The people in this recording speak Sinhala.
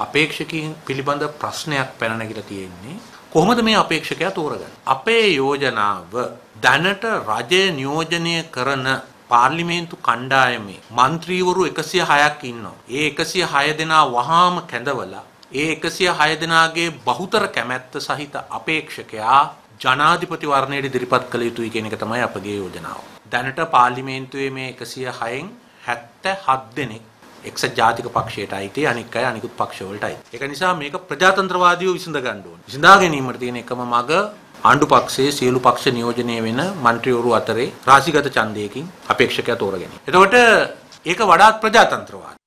අපේක්ෂකයන් පිළිබඳ ප්‍රශ්නයක් පැන නැගිලා තියෙන්නේ. කොහොමද මේ අපේක්ෂකයා තෝරගන්නේ? අපේ යෝජනාව දැනට රජය නියෝජනය කරන පාර්ලිමේන්තු කණ්ඩායමේ മന്ത്രിවරු 106ක් ඉන්නවා. ඒ 106 දෙනා වහාම කැඳවලා ඒ 106 දෙනාගේ බහුතර කැමැත්ත සහිත අපේක්ෂකයා ජනාධිපති වර්ණයට ඉදිරිපත් කළ යුතුයි කියන එක තමයි අපගේ යෝජනාව. දැනට පාර්ලිමේන්තුවේ මේ 106න් 77 දෙනෙක් එක්සත් ජාතික පක්ෂයට අයිති, අනික් අය අනිකුත් පක්ෂ වලට අයිති. ඒක නිසා මේක ප්‍රජාතන්ත්‍රවාදීව විසඳ ගන්න ඕනේ. විසඳා ගැනීමට තියෙන එකම මඟ ආණ්ඩු පක්ෂයේ සියලු පක්ෂ නියෝජනය වෙන മന്ത്രിවරු අතරේ රාශිගත ඡන්දයකින් අපේක්ෂකයා තෝරා ගැනීම. එතකොට ඒක වඩාත් ප්‍රජාතන්ත්‍රවාදී.